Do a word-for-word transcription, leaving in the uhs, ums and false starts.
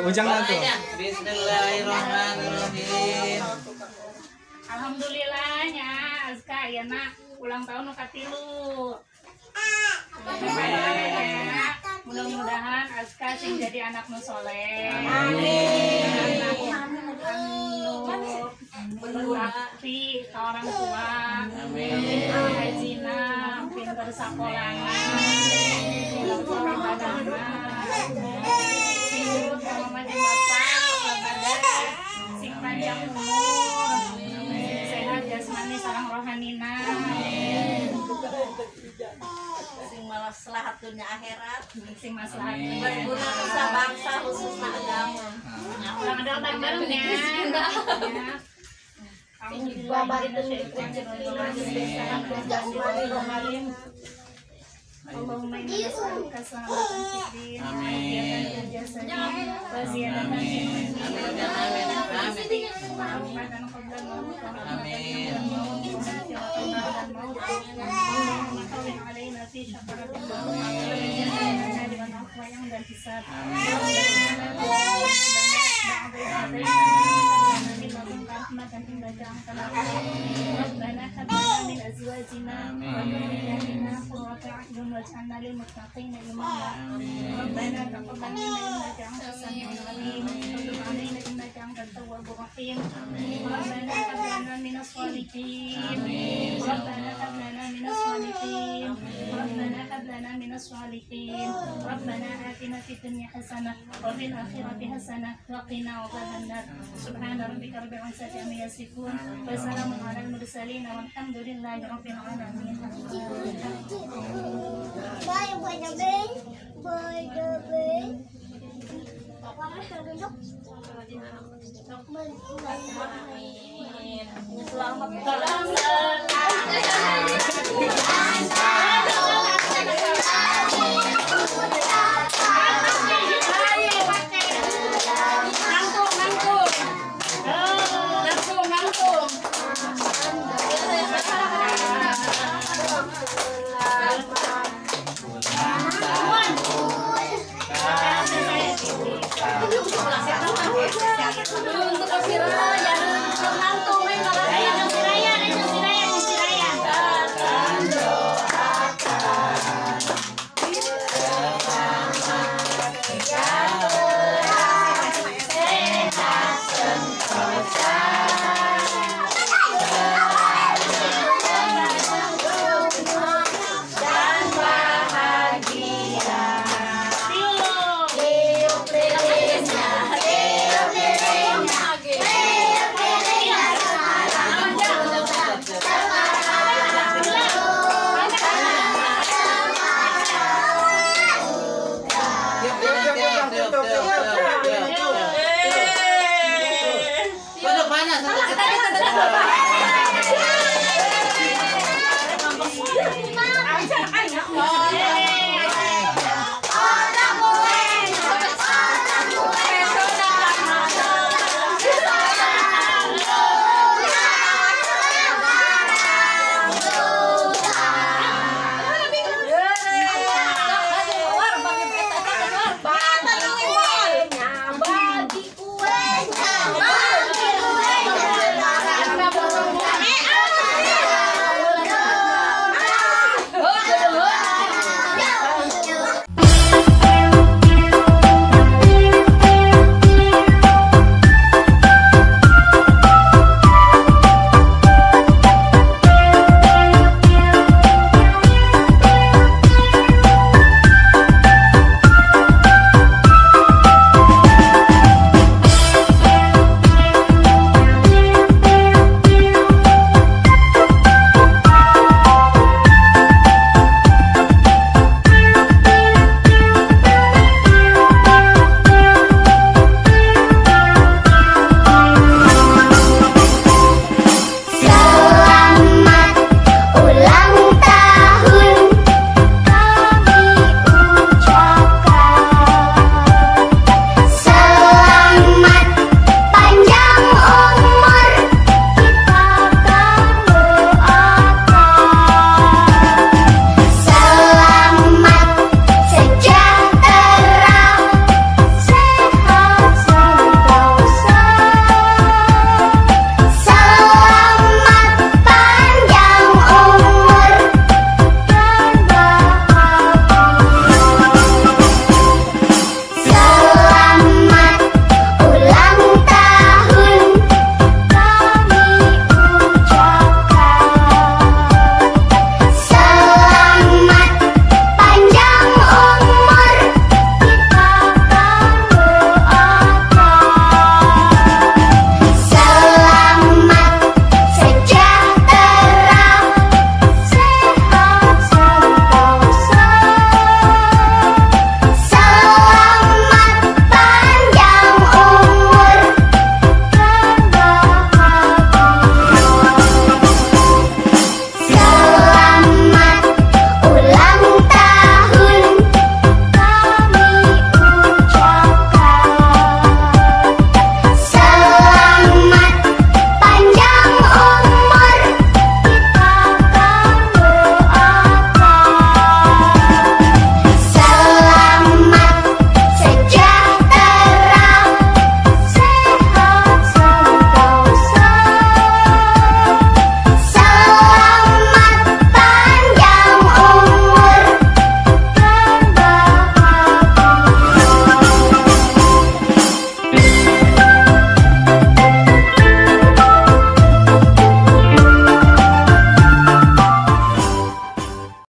Ujang tuh. Bismillahirrahmanirrahim. Alhamdulillahnya Azka ya nak ulang tahun nu katilu. Mudah-mudahan Azka sing jadi anak nu soleh. Amin. Anu berbakti ke orang tua. Amin. Hajina pinter sakolahan. Pinter ibadahna. Sing sama jeung bapak, bapak sing panjang umur. Sehat jasmani sareng rohanina. Sing maslahat dunia akhirat, Sing maslahat berguna nusa bangsa khususna agama. Ulang ada tanggalnya. Allahumma inna nas'aluka salamatan fid din wa afiyatan fil jasad wa ziyadatan fil ilmi wa rahmatan qabla al-maut wa rahmatan inda al-maut wa maghfiratan ba'da al-maut. Allahumma hawwin 'alaina fi syafa'atil maut wa jannati wa afwa yang dan hisab. ربنا هب لنا من ازواجنا وذرياتنا قرة اعين واجعلنا للمتقين اماما ربنا تقبل منا انك انت السميع العليم وتب علينا انك انت التواب الرحيم ربنا هب لنا من الصالحين ربنا هب لنا من الصالحين ربنا هب لنا من الصالحين ربنا آتنا في الدنيا حسنة وفي الآخرة حسنة وقنا عذاب النار سبحان ربك رب العزة عما يصفون وسلام على المرسلين والحمد لله رب العالمين. Bye, buat jabeng, buat jabeng. Mama suruh duduk. Selamat datang.